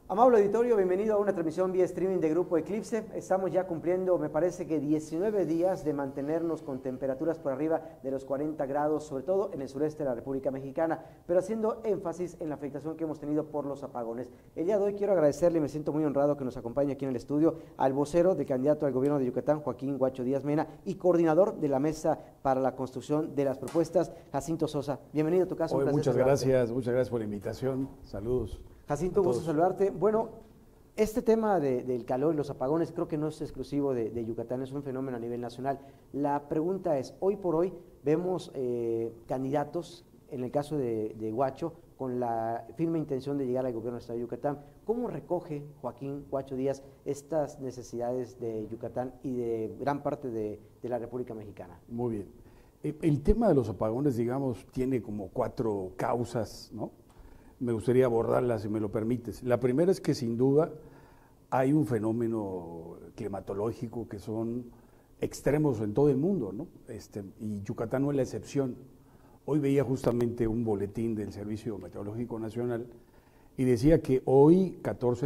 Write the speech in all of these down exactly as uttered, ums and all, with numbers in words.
Amable auditorio, bienvenido a una transmisión vía streaming de Grupo Eclipse. Estamos ya cumpliendo, me parece que diecinueve días de mantenernos con temperaturas por arriba de los cuarenta grados, sobre todo en el sureste de la República Mexicana, pero haciendo énfasis en la afectación que hemos tenido por los apagones. El día de hoy quiero agradecerle, me siento muy honrado que nos acompañe aquí en el estudio, al vocero del candidato al gobierno de Yucatán, Joaquín Guacho Díaz Mena, y coordinador de la Mesa para la Construcción de las Propuestas, Jacinto Sosa. Bienvenido a tu casa. Hoy, muchas gracias, muchas gracias por la invitación. Saludos. Jacinto, gusto saludarte. Bueno, este tema de, del calor y los apagones creo que no es exclusivo de, de Yucatán, es un fenómeno a nivel nacional. La pregunta es, hoy por hoy vemos eh, candidatos, en el caso de, de Guacho, con la firme intención de llegar al gobierno del estado de Yucatán. ¿Cómo recoge Joaquín Guacho Díaz estas necesidades de Yucatán y de gran parte de, de la República Mexicana? Muy bien. El tema de los apagones, digamos, tiene como cuatro causas, ¿no? Me gustaría abordarlas, si me lo permites. La primera es que sin duda hay un fenómeno climatológico que son extremos en todo el mundo, ¿no? Este, y Yucatán no es la excepción. Hoy veía justamente un boletín del Servicio Meteorológico Nacional y decía que hoy, catorce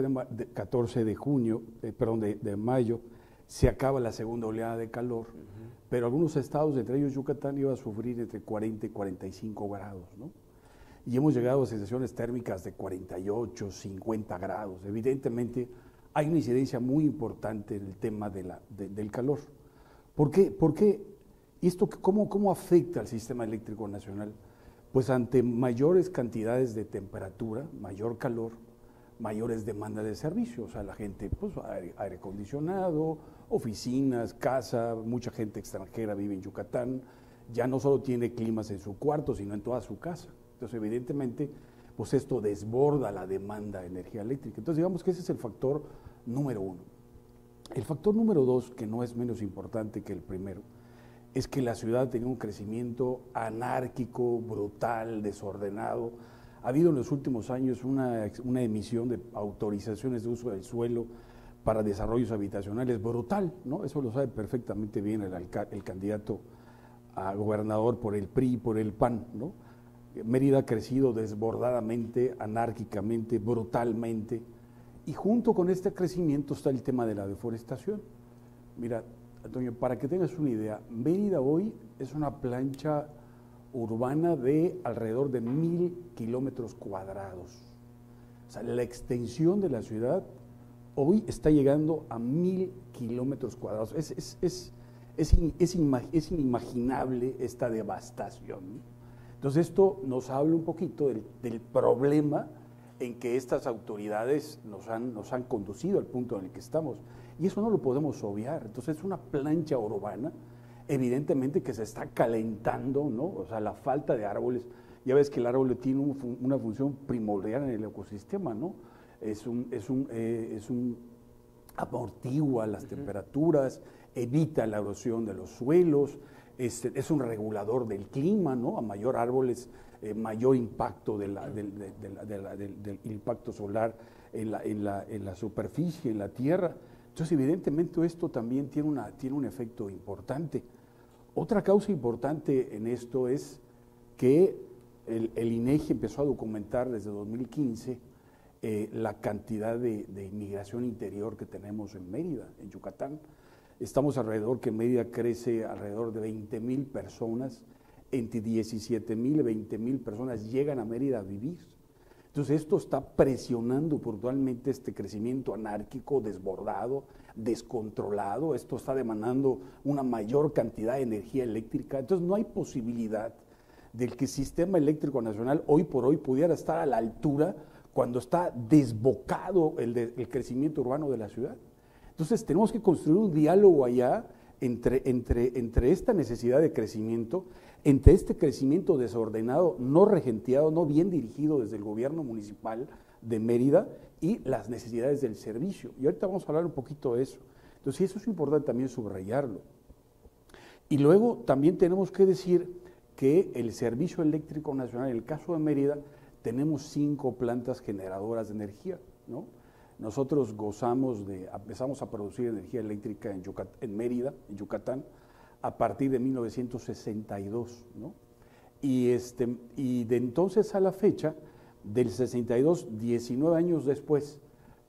de junio, eh, perdón, de, de mayo, se acaba la segunda oleada de calor, uh-huh. Pero algunos estados, entre ellos Yucatán, iba a sufrir entre cuarenta y cuarenta y cinco grados, ¿no? Y hemos llegado a sensaciones térmicas de cuarenta y ocho, cincuenta grados. Evidentemente hay una incidencia muy importante en el tema de la, de, del calor. ¿Por qué? ¿Por qué? ¿Y esto cómo, cómo afecta al sistema eléctrico nacional? Pues ante mayores cantidades de temperatura, mayor calor, mayores demandas de servicio. O sea, la gente, pues aire, aire acondicionado, oficinas, casa, mucha gente extranjera vive en Yucatán, ya no solo tiene climas en su cuarto, sino en toda su casa. Entonces, evidentemente, pues esto desborda la demanda de energía eléctrica. Entonces, digamos que ese es el factor número uno. El factor número dos, que no es menos importante que el primero, es que la ciudad tenía un crecimiento anárquico, brutal, desordenado. Ha habido en los últimos años una, una emisión de autorizaciones de uso del suelo para desarrollos habitacionales brutal, ¿no? Eso lo sabe perfectamente bien el, el candidato a gobernador por el P R I, por el P A N, ¿no? Mérida ha crecido desbordadamente, anárquicamente, brutalmente, y junto con este crecimiento está el tema de la deforestación. Mira, Antonio, para que tengas una idea, Mérida hoy es una plancha urbana de alrededor de mil kilómetros cuadrados. O sea, la extensión de la ciudad hoy está llegando a mil kilómetros cuadrados. Es, es, es, es, es, es inimaginable esta devastación. Entonces esto nos habla un poquito del, del problema en que estas autoridades nos han, nos han conducido al punto en el que estamos. Y eso no lo podemos obviar. Entonces es una plancha urbana, evidentemente que se está calentando, ¿no? O sea, la falta de árboles. Ya ves que el árbol tiene un, una función primordial en el ecosistema, ¿no? Es un, es un, eh, es un amortigua las uh-huh. temperaturas, evita la erosión de los suelos. Es, es un regulador del clima, ¿no? A mayor árboles, eh, mayor impacto de la, del, de, de la, de la, del, del impacto solar en la, en, la, en la superficie, en la tierra. Entonces, evidentemente, esto también tiene, una, tiene un efecto importante. Otra causa importante en esto es que el, el INEGI empezó a documentar desde dos mil quince eh, la cantidad de, de inmigración interior que tenemos en Mérida, en Yucatán. Estamos alrededor, que Mérida crece alrededor de veinte mil personas, entre diecisiete mil y veinte mil personas llegan a Mérida a vivir. Entonces esto está presionando brutalmente este crecimiento anárquico, desbordado, descontrolado. Esto está demandando una mayor cantidad de energía eléctrica. Entonces no hay posibilidad del que el sistema eléctrico nacional hoy por hoy pudiera estar a la altura cuando está desbocado el, de, el crecimiento urbano de la ciudad. Entonces tenemos que construir un diálogo allá entre, entre, entre esta necesidad de crecimiento, entre este crecimiento desordenado, no regenteado, no bien dirigido desde el gobierno municipal de Mérida y las necesidades del servicio. Y ahorita vamos a hablar un poquito de eso. Entonces eso es importante también subrayarlo. Y luego también tenemos que decir que el Servicio Eléctrico Nacional, en el caso de Mérida, tenemos cinco plantas generadoras de energía, ¿no? Nosotros gozamos de, empezamos a producir energía eléctrica en, Yucat, en Mérida, en Yucatán, a partir de mil novecientos sesenta y dos, ¿no? Y, este, y de entonces a la fecha, del sesenta y dos, diecinueve años después,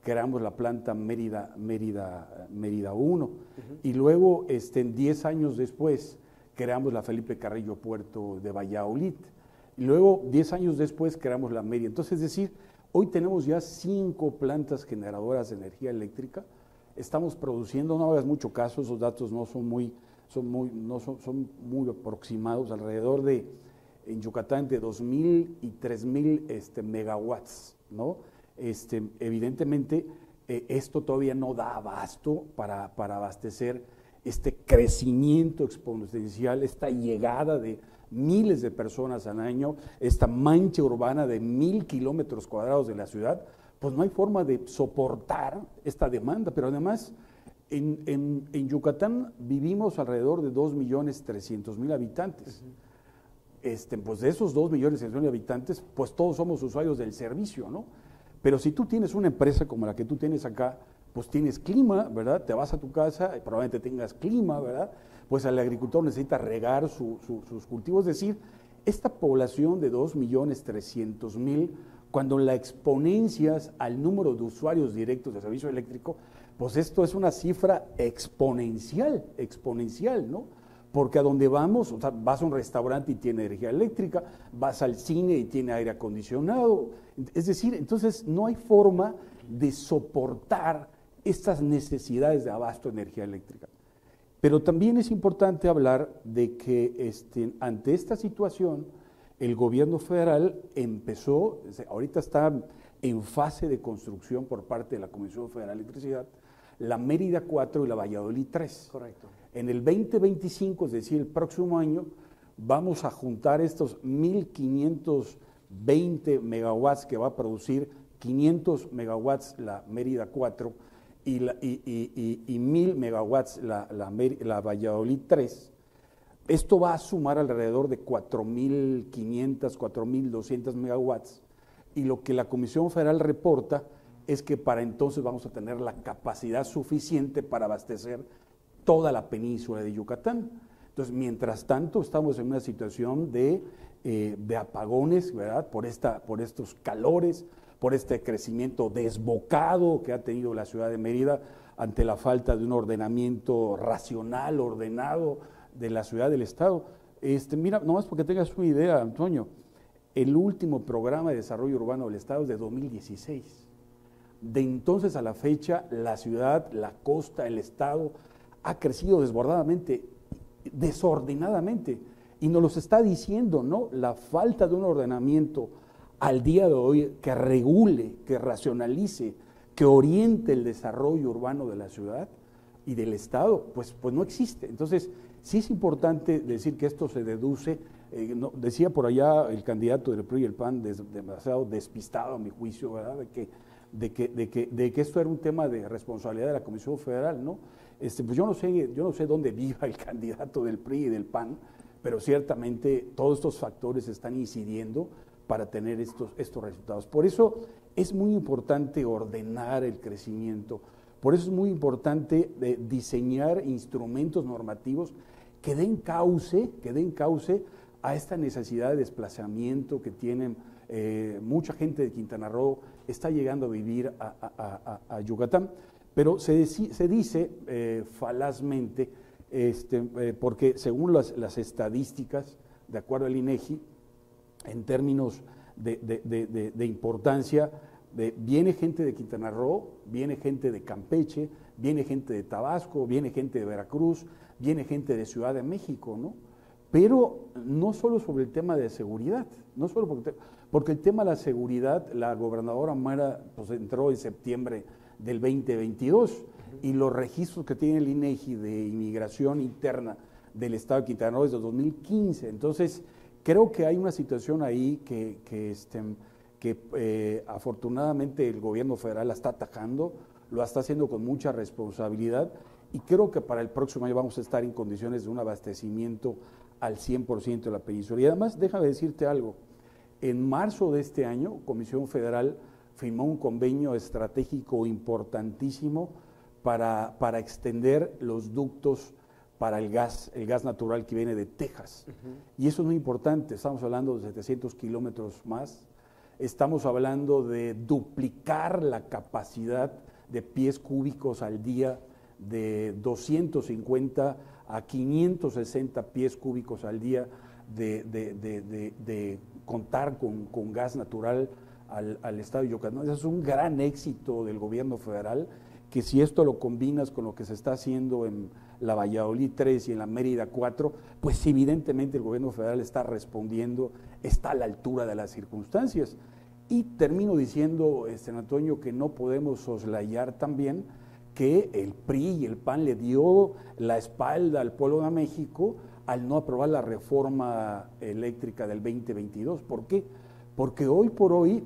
creamos la planta Mérida, Mérida, Mérida uno, uh-huh. y luego, este, diez años después, creamos la Felipe Carrillo Puerto de Valladolid, y luego, diez años después, creamos la Mérida. Entonces, es decir, hoy tenemos ya cinco plantas generadoras de energía eléctrica, estamos produciendo, no hagas mucho caso, esos datos no son muy, son muy, no son, son muy aproximados, alrededor de, en Yucatán, de dos mil y tres mil este, megawatts, ¿no? Este, evidentemente, eh, esto todavía no da abasto para, para abastecer este crecimiento exponencial, esta llegada de miles de personas al año, esta mancha urbana de mil kilómetros cuadrados de la ciudad, pues no hay forma de soportar esta demanda, pero además en, en, en Yucatán vivimos alrededor de dos millones trescientos mil habitantes. Uh-huh. Este, pues de esos dos millones trescientos mil habitantes, pues todos somos usuarios del servicio, ¿no? Pero si tú tienes una empresa como la que tú tienes acá, pues tienes clima, ¿verdad? Te vas a tu casa y probablemente tengas clima, ¿verdad? Pues el agricultor necesita regar su, su, sus cultivos. Es decir, esta población de dos millones trescientos mil, cuando la exponencias al número de usuarios directos de servicio eléctrico, pues esto es una cifra exponencial, exponencial, ¿no? Porque a donde vamos, o sea, vas a un restaurante y tiene energía eléctrica, vas al cine y tiene aire acondicionado. Es decir, entonces no hay forma de soportar estas necesidades de abasto de energía eléctrica. Pero también es importante hablar de que este, ante esta situación, el gobierno federal empezó, ahorita está en fase de construcción por parte de la Comisión Federal de Electricidad, la Mérida cuatro y la Valladolid tres. Correcto. En el veinte veinticinco, es decir, el próximo año, vamos a juntar estos mil quinientos veinte megawatts que va a producir, quinientos megawatts la Mérida cuatro y, la, y, y, y, y mil megawatts la, la, la Valladolid tres. Esto va a sumar alrededor de cuatro mil quinientos, cuatro mil doscientos megawatts, y lo que la Comisión Federal reporta es que para entonces vamos a tener la capacidad suficiente para abastecer toda la península de Yucatán. Entonces, mientras tanto, estamos en una situación de, eh, de apagones, ¿verdad? Por, esta, por estos calores, por este crecimiento desbocado que ha tenido la ciudad de Mérida ante la falta de un ordenamiento racional, ordenado de la ciudad del estado. Este, mira, nomás porque tengas una idea, Antonio, el último programa de desarrollo urbano del estado es de dos mil dieciséis. De entonces a la fecha, la ciudad, la costa, el estado ha crecido desbordadamente, desordenadamente, y nos los está diciendo, ¿no? La falta de un ordenamiento al día de hoy que regule, que racionalice, que oriente el desarrollo urbano de la ciudad y del estado, pues, pues no existe. Entonces, sí es importante decir que esto se deduce, eh, no, decía por allá el candidato del P R I y el P A N, des, demasiado despistado a mi juicio, ¿verdad? De que, de, que, de, que, de que esto era un tema de responsabilidad de la Comisión Federal, ¿no? Este, pues yo no sé, yo no sé dónde viva el candidato del P R I y del P A N, pero ciertamente todos estos factores están incidiendo para tener estos, estos resultados. Por eso es muy importante ordenar el crecimiento, por eso es muy importante eh, diseñar instrumentos normativos que den cauce, que den cauce a esta necesidad de desplazamiento que tienen eh, mucha gente de Quintana Roo, está llegando a vivir a, a, a, a Yucatán. Pero se, deci, se dice eh, falazmente, este, eh, porque según las, las estadísticas, de acuerdo al INEGI, en términos de, de, de, de, de importancia, de, viene gente de Quintana Roo, viene gente de Campeche, viene gente de Tabasco, viene gente de Veracruz, viene gente de Ciudad de México, ¿no? Pero no solo sobre el tema de seguridad, no solo porque, porque el tema de la seguridad, la gobernadora Mara pues, entró en septiembre del veinte veintidós, uh-huh. y los registros que tiene el INEGI de inmigración interna del estado de Quintana Roo desde dos mil quince. Entonces, creo que hay una situación ahí que, que, este, que eh, afortunadamente el gobierno federal la está atajando, lo está haciendo con mucha responsabilidad, y creo que para el próximo año vamos a estar en condiciones de un abastecimiento al cien por ciento de la península. Y además, déjame decirte algo, en marzo de este año, Comisión Federal firmó un convenio estratégico importantísimo para, para extender los ductos para el gas, el gas natural que viene de Texas. Uh-huh. Y eso es muy importante, estamos hablando de setecientos kilómetros más, estamos hablando de duplicar la capacidad de pies cúbicos al día de doscientos cincuenta a quinientos sesenta pies cúbicos al día de, de, de, de, de contar con, con gas natural al, al estado de Yucatán. Ese es un gran éxito del gobierno federal, que si esto lo combinas con lo que se está haciendo en la Valladolid tres y en la Mérida cuatro, pues evidentemente el gobierno federal está respondiendo, está a la altura de las circunstancias. Y termino diciendo, este, Antonio, que no podemos soslayar también que el P R I y el P A N le dio la espalda al pueblo de México al no aprobar la reforma eléctrica del veinte veintidós. ¿Por qué? Porque hoy por hoy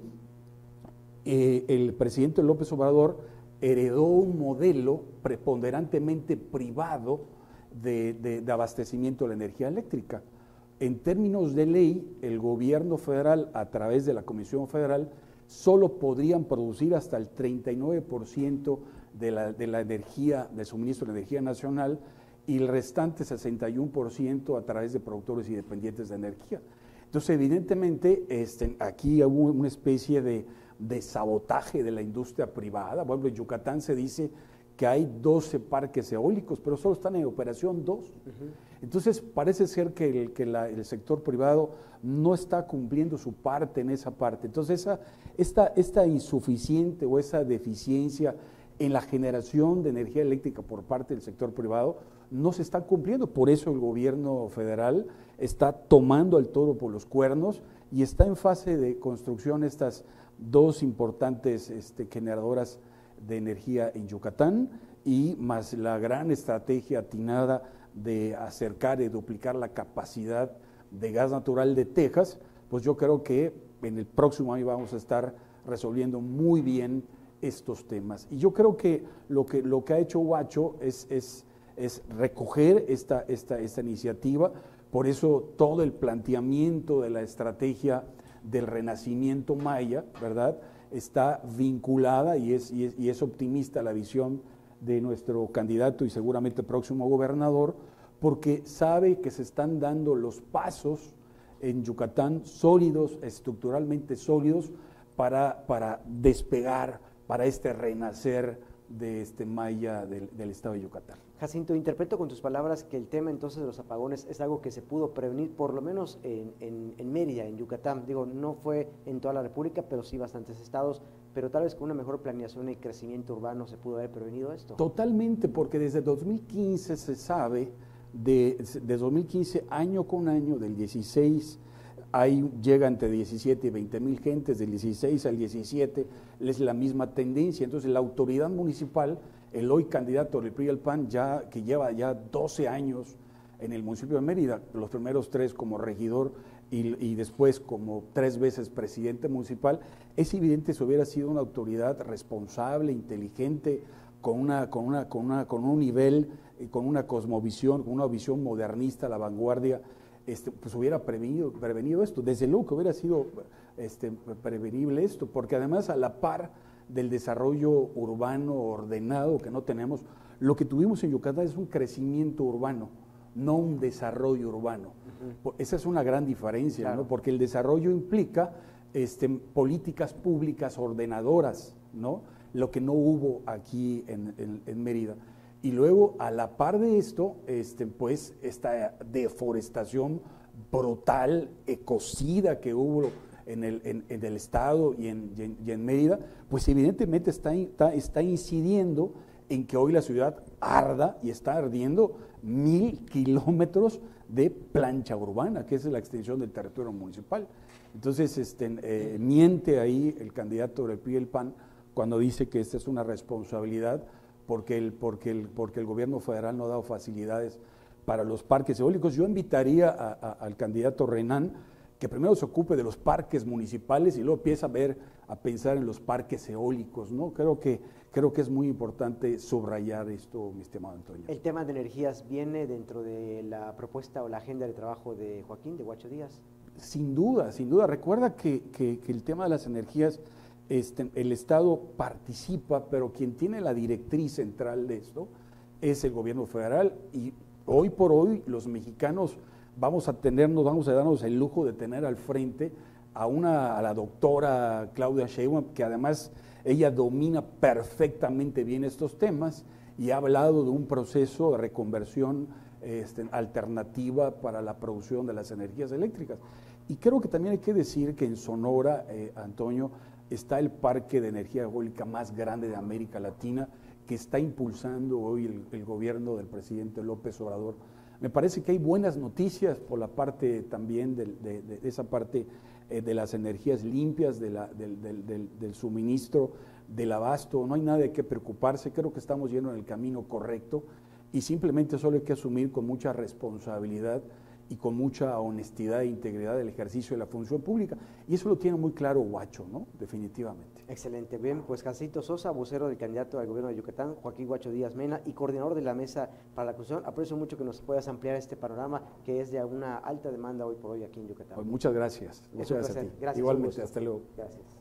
eh, el presidente López Obrador heredó un modelo preponderantemente privado de, de, de abastecimiento de la energía eléctrica. En términos de ley, el gobierno federal, a través de la Comisión Federal, solo podrían producir hasta el treinta y nueve por ciento de la, de la energía, del suministro de energía nacional, y el restante sesenta y uno por ciento a través de productores independientes de energía. Entonces, evidentemente, este, aquí hubo una especie de, de sabotaje de la industria privada. Por ejemplo, en Yucatán se dice que hay doce parques eólicos, pero solo están en operación dos. Uh-huh. Entonces, parece ser que, el, que la, el sector privado no está cumpliendo su parte en esa parte. Entonces, esa, esta, esta insuficiente o esa deficiencia en la generación de energía eléctrica por parte del sector privado no se está cumpliendo. Por eso el gobierno federal está tomando el toro por los cuernos y está en fase de construcción estas dos importantes este, generadoras de energía en Yucatán, y más la gran estrategia atinada de acercar y duplicar la capacidad de gas natural de Texas. Pues yo creo que en el próximo año vamos a estar resolviendo muy bien estos temas. Y yo creo que lo que, lo que ha hecho Huacho es, es, es recoger esta, esta, esta iniciativa. Por eso todo el planteamiento de la estrategia del renacimiento maya, ¿verdad?, está vinculada y es, y es, y es optimista la visión de nuestro candidato y seguramente próximo gobernador, porque sabe que se están dando los pasos en Yucatán sólidos, estructuralmente sólidos, para, para despegar, para este renacer de este maya del, del estado de Yucatán. Jacinto, interpreto con tus palabras que el tema entonces de los apagones es algo que se pudo prevenir, por lo menos en, en, en Mérida, en Yucatán. Digo, no fue en toda la República, pero sí bastantes estados, pero tal vez con una mejor planeación y crecimiento urbano se pudo haber prevenido esto. Totalmente, porque desde dos mil quince se sabe, de, de dos mil quince año con año, del dieciséis, ahí llega entre diecisiete y veinte mil gentes, del dieciséis al diecisiete es la misma tendencia. Entonces la autoridad municipal, el hoy candidato del P R I y el P A N, ya, que lleva ya doce años en el municipio de Mérida, los primeros tres como regidor y, y después como tres veces presidente municipal, es evidente si hubiera sido una autoridad responsable, inteligente, con, una, con, una, con, una, con un nivel, con una cosmovisión, con una visión modernista a la vanguardia, Este, pues hubiera prevenido, prevenido esto. Desde luego que hubiera sido este, prevenible esto, porque además a la par del desarrollo urbano ordenado que no tenemos, lo que tuvimos en Yucatán es un crecimiento urbano, no un desarrollo urbano. Uh-huh. Esa es una gran diferencia, claro, ¿no? Porque el desarrollo implica este, políticas públicas ordenadoras, ¿no? Lo que no hubo aquí en, en, en Mérida. Y luego, a la par de esto, este, pues, esta deforestación brutal, ecocida que hubo en el, en, en el estado y en, y, en, y en Mérida, pues evidentemente está, está, está incidiendo en que hoy la ciudad arda y está ardiendo mil kilómetros de plancha urbana, que es la extensión del territorio municipal. Entonces, este, eh, miente ahí el candidato del P R I y el P A N cuando dice que esta es una responsabilidad porque el, porque el, porque el gobierno federal no ha dado facilidades para los parques eólicos. Yo invitaría a, a, al candidato Renan que primero se ocupe de los parques municipales y luego empieza a ver, a pensar en los parques eólicos, ¿no? Creo que, creo que es muy importante subrayar esto, mi estimado Antonio. ¿El tema de energías viene dentro de la propuesta o la agenda de trabajo de Joaquín, de Huacho Díaz? Sin duda, sin duda. Recuerda que, que, que el tema de las energías, Este, el Estado participa, pero quien tiene la directriz central de esto es el gobierno federal, y hoy por hoy los mexicanos vamos a tenernos, vamos a darnos el lujo de tener al frente a, una, a la doctora Claudia Sheinbaum, que además ella domina perfectamente bien estos temas y ha hablado de un proceso de reconversión este, alternativa para la producción de las energías eléctricas. Y creo que también hay que decir que en Sonora, eh, Antonio, está el parque de energía eólica más grande de América Latina, que está impulsando hoy el, el gobierno del presidente López Obrador. Me parece que hay buenas noticias por la parte también de, de, de esa parte eh, de las energías limpias, de la, del, del, del, del suministro, del abasto. No hay nada de qué preocuparse, creo que estamos yendo en el camino correcto y simplemente solo hay que asumir con mucha responsabilidad y con mucha honestidad e integridad el ejercicio de la función pública. Y eso lo tiene muy claro Huacho, ¿no? Definitivamente. Excelente. Bien, pues Jacinto Sosa, vocero del candidato al gobierno de Yucatán, Joaquín Huacho Díaz Mena, y coordinador de la Mesa para la Constitución. Aprecio mucho que nos puedas ampliar este panorama que es de una alta demanda hoy por hoy aquí en Yucatán. Pues muchas gracias. Muchas gracias a ti. Gracias. Igualmente, hasta luego. Gracias.